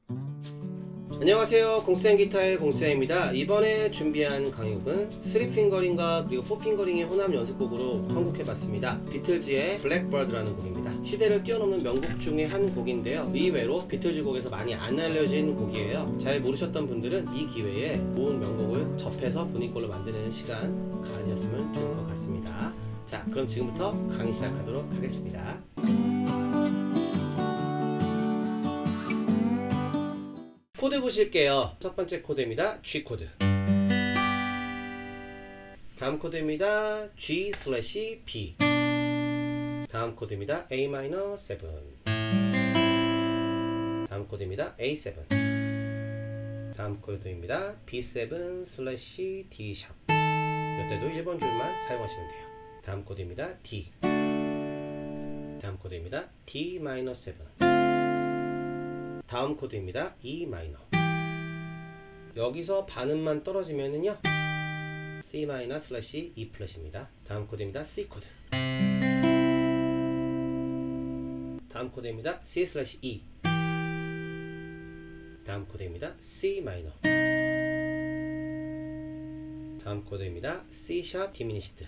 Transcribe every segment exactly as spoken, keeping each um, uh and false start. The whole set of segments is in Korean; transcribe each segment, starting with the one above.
안녕하세요, 공쌤 기타의 공쌤입니다. 이번에 준비한 강의곡은 쓰리 핑거링과 그리고 포 핑거링의 혼합 연습곡으로 선곡해봤습니다. 비틀즈의 블랙버드라는 곡입니다. 시대를 뛰어넘는 명곡 중에 한 곡인데요, 의외로 비틀즈 곡에서 많이 안 알려진 곡이에요. 잘 모르셨던 분들은 이 기회에 모은 명곡을 접해서 본인 걸로 만드는 시간 가지셨으면 좋을 것 같습니다. 자, 그럼 지금부터 강의 시작하도록 하겠습니다. 코드 보실게요. 첫 번째 코드입니다. G 코드. 다음 코드입니다. G 슬래시 B. 다음 코드입니다. A 마이너 세븐. 다음 코드입니다. 에이 세븐. 다음 코드입니다. 비 세븐 슬래시 D 샵. 이때도 일 번 줄만 사용하시면 돼요. 다음 코드입니다. D. 다음 코드입니다. D 마이너 세븐. 다음 코드입니다. E 마이너. 여기서 반음만 떨어지면은요, C 마이너 슬래시 E 플랫입니다. 다음 코드입니다. C 코드. 다음 코드입니다. C 슬래시 E. 다음 코드입니다. C 마이너. 다음 코드입니다. C 샵 디미니시드.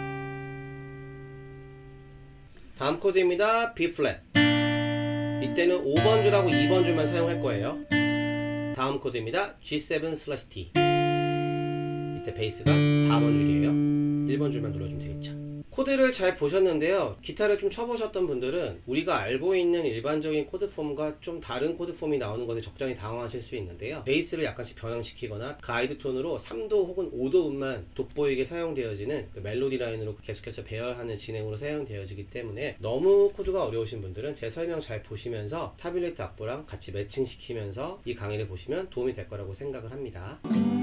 다음 코드입니다. B 플랫. 이때는 오 번 줄하고 이 번 줄만 사용할 거예요. 다음 코드입니다. 지 세븐 슬래시 D. 이때 베이스가 사 번 줄이에요. 일 번 줄만 눌러주면 되겠죠. 코드를 잘 보셨는데요, 기타를 좀 쳐보셨던 분들은 우리가 알고 있는 일반적인 코드 폼과 좀 다른 코드 폼이 나오는 것에 적잖이 당황하실 수 있는데요, 베이스를 약간씩 변형시키거나 가이드 톤으로 삼 도 혹은 오 도 음만 돋보이게 사용되어지는 그 멜로디 라인으로 계속해서 배열하는 진행으로 사용되어지기 때문에 너무 코드가 어려우신 분들은 제 설명 잘 보시면서 타뷸레이트 악보랑 같이 매칭시키면서 이 강의를 보시면 도움이 될 거라고 생각을 합니다.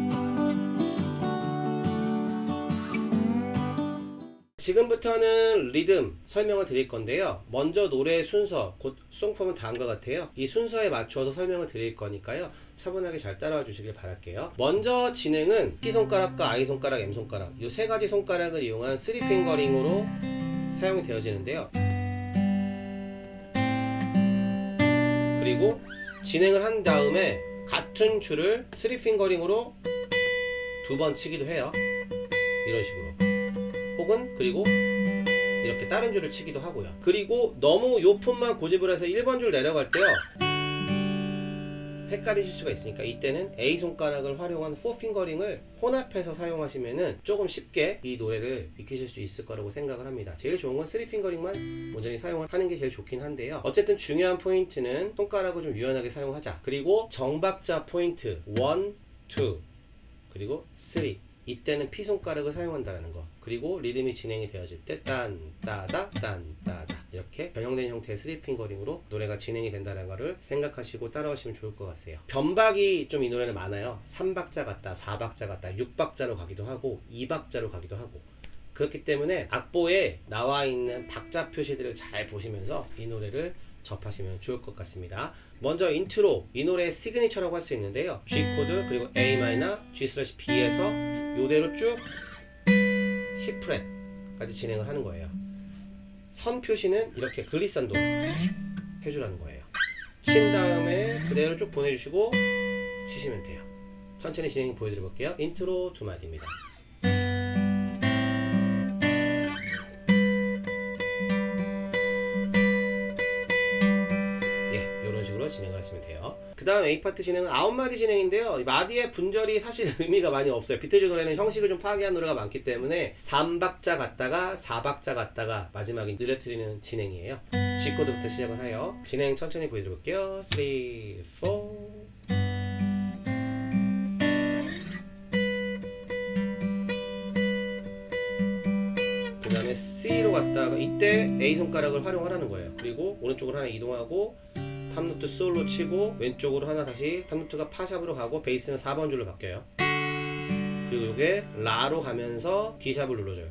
지금부터는 리듬 설명을 드릴 건데요, 먼저 노래의 순서, 곧 송폼은 다음과 같아요. 이 순서에 맞춰서 설명을 드릴 거니까요, 차분하게 잘 따라와 주시길 바랄게요. 먼저 진행은 P손가락과 I손가락, M손가락 이 세 가지 손가락을 이용한 쓰리 핑거링으로 사용이 되어지는데요, 그리고 진행을 한 다음에 같은 줄을 쓰리 핑거링으로 두 번 치기도 해요. 이런 식으로. 혹은 그리고 이렇게 다른 줄을 치기도 하고요. 그리고 너무 요 폼만 고집을 해서 일 번 줄 내려갈 때요, 헷갈리실 수가 있으니까 이때는 에이 손가락을 활용한 포 핑거링을 혼합해서 사용하시면은 조금 쉽게 이 노래를 익히실 수 있을 거라고 생각을 합니다. 제일 좋은 건 쓰리 핑거링만 온전히 사용하는 게 제일 좋긴 한데요, 어쨌든 중요한 포인트는 손가락을 좀 유연하게 사용하자. 그리고 정박자 포인트 일, 이 그리고 삼, 이때는 피 손가락을 사용한다는 거. 그리고 리듬이 진행이 되어질 때 딴, 따다, 딴, 따다 이렇게 변형된 형태의 쓰리 핑거링으로 노래가 진행이 된다는 거를 생각하시고 따라오시면 좋을 것 같아요. 변박이 좀 이 노래는 많아요. 삼 박자 같다, 사 박자 같다, 육 박자로 가기도 하고 이 박자로 가기도 하고. 그렇기 때문에 악보에 나와 있는 박자 표시들을 잘 보시면서 이 노래를 접하시면 좋을 것 같습니다. 먼저 인트로, 이 노래의 시그니처라고 할 수 있는데요, G 코드 그리고 A 마이너, G 슬래시 B에서 요대로 쭉 C 프렛까지 진행을 하는 거예요. 선 표시는 이렇게 글리산도 해주라는 거예요. 친 다음에 그대로 쭉 보내주시고 치시면 돼요. 천천히 진행 보여드려 볼게요. 인트로 두 마디입니다. 진행을 하시면 돼요. 그 다음 A 파트 진행은 아홉 마디 진행인데요, 마디의 분절이 사실 의미가 많이 없어요. 비틀즈 노래는 형식을 좀 파괴한 노래가 많기 때문에 삼 박자 갔다가 사 박자 갔다가 마지막에 느려뜨리는 진행이에요. G 코드부터 시작을 해요. 진행 천천히 보여드려 볼게요. 삼, 사 그 다음에 C로 갔다가 이때 A 손가락을 활용하라는 거예요. 그리고 오른쪽으로 하나 이동하고 탑노트 솔로 치고 왼쪽으로 하나 다시 탑노트가 파샵으로 가고 베이스는 사 번 줄로 바뀌어요. 그리고 이게 라로 가면서 D샵을 눌러줘요.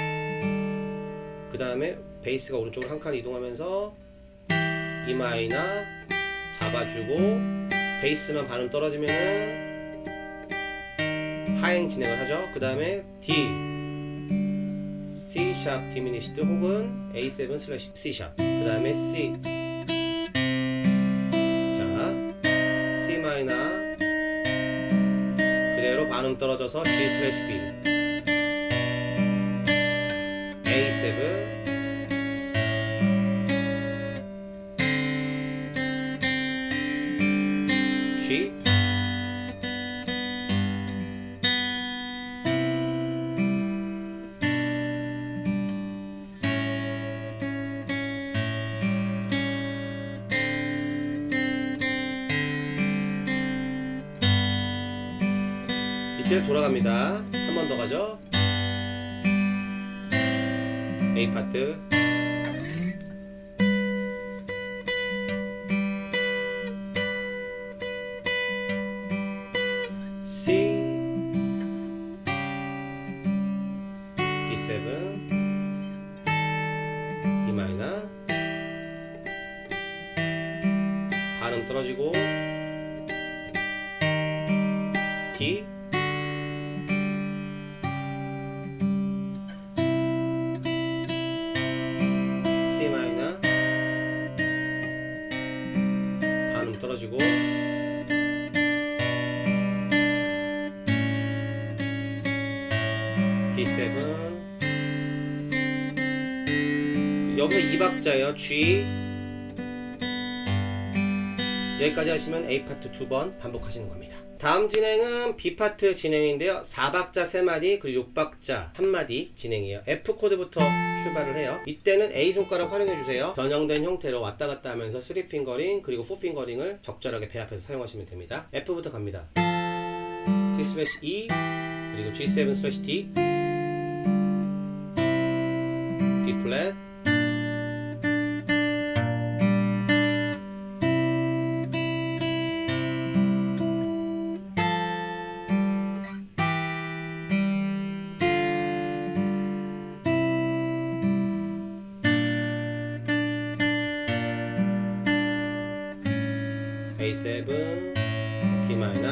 그 다음에 베이스가 오른쪽으로 한 칸 이동하면서 E 마이너 잡아주고 베이스만 반음 떨어지면은 하행 진행을 하죠. 그 다음에 D C 샵 디미니시드 혹은 에이 세븐 슬래시 C 샵 그 다음에 C 반음 떨어져서 G 슬래시 B, 에이 세븐, G, 이때 돌아갑니다. 한 번 더 가죠. A 파트, C, 디 세븐, E 마이너, 반음 떨어지고 D, C 마이너, 반음 떨어지고 디 세븐, 여기서 이 박자예요. G, 여기까지 하시면 A 파트 두 번 반복하시는 겁니다. 다음 진행은 B 파트 진행인데요. 사 박자 세 마디 그리고 육 박자 한 마디 진행이에요. F 코드부터 출발을 해요. 이때는 A 손가락 활용해 주세요. 변형된 형태로 왔다 갔다 하면서 쓰리 핑거링 그리고 사 핑거링을 적절하게 배합해서 사용하시면 됩니다. F부터 갑니다. C 슬래시 E 그리고 G 세븐 슬래시 D, B 플랫, 에이 세븐, D 마이너,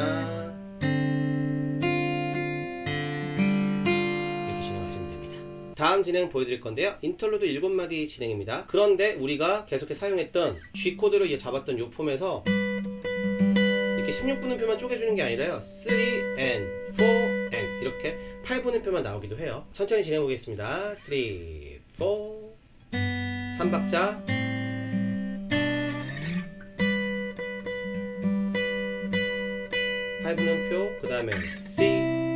이렇게 진행하시면 됩니다. 다음 진행 보여드릴 건데요. 인터루드 일곱 마디 진행입니다. 그런데 우리가 계속해서 사용했던 G 코드로 잡았던 요 폼에서 이렇게 십육 분음표만 쪼개주는 게 아니라요. 삼 and 사 and 이렇게 팔 분음표만 나오기도 해요. 천천히 진행해 보겠습니다. 삼, 사, 삼 박자, 팔 분음표, 그 다음에 C,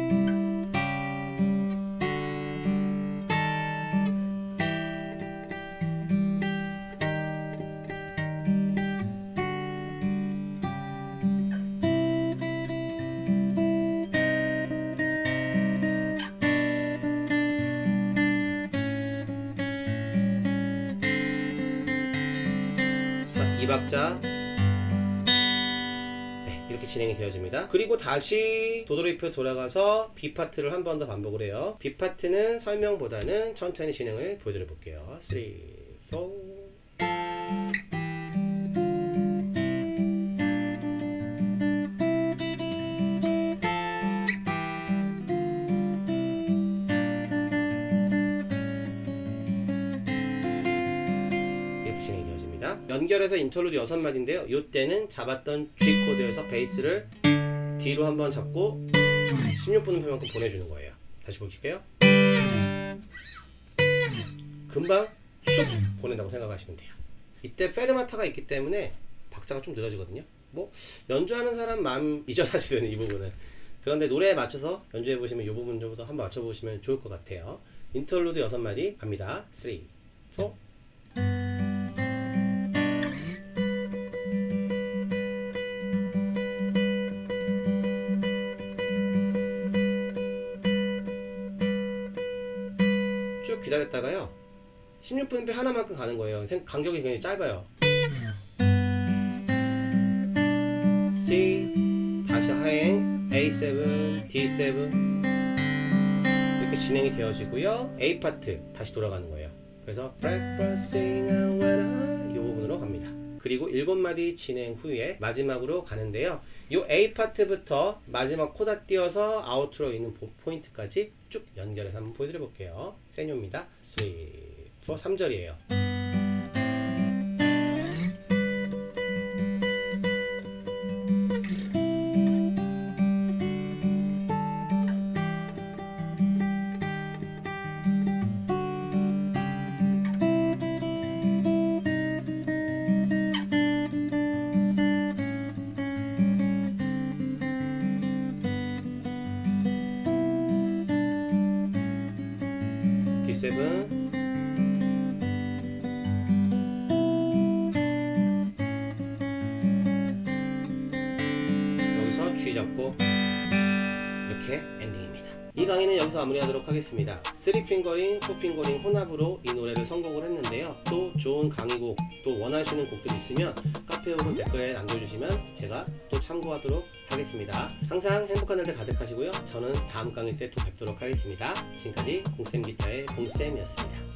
이 박자, 이렇게 진행이 되어집니다. 그리고 다시 도돌이표 돌아가서 B 파트를 한 번 더 반복을 해요. B 파트는 설명보다는 천천히 진행을 보여드려 볼게요. 삼, 사, 진행이 되어집니다. 연결해서 인터루드 여섯 마디인데요. 이때는 잡았던 G 코드에서 베이스를 D로 한번 잡고 십육 분음표만큼 보내주는 거예요. 다시 볼게요. 금방 쑥 보낸다고 생각하시면 돼요. 이때 페르마타가 있기 때문에 박자가 좀 늘어지거든요. 뭐 연주하는 사람 마음이죠, 사실은 이 부분은. 그런데 노래에 맞춰서 연주해 보시면 이 부분 정도 한번 맞춰 보시면 좋을 것 같아요. 인터루드 여섯 마디 갑니다. 삼, 사, 쭉 기다렸다가요, 십육 분음표 하나만큼 가는 거예요. 간격이 굉장히 짧아요. C, 다시 하행, 에이 세븐, 디 세븐 이렇게 진행이 되어지고요. A 파트 다시 돌아가는 거예요. 그래서 breakfast singing when I 이 부분으로 갑니다. 그리고 일곱 마디 진행 후에 마지막으로 가는데요. 이 A 파트부터 마지막 코다 띄어서 아우트로 있는 포인트까지 쭉 연결해서 한번 보여드려 볼게요. 세뇨입니다. 삼, 사, 삼 절이에요. 지 칠 여기서 G 잡고 이렇게 엔딩입니다. 이 강의는 여기서 마무리하도록 하겠습니다. 쓰리 핑거링, 포 핑거링 혼합으로 이 노래를 선곡을 했는데요. 또 좋은 강의곡, 또 원하시는 곡들 있으면 카페 혹은 댓글에 남겨주시면 제가 또 참고하도록 하겠습니다. 항상 행복한 날들 가득하시고요. 저는 다음 강의 때 또 뵙도록 하겠습니다. 지금까지 공쌤 기타의 공쌤이었습니다.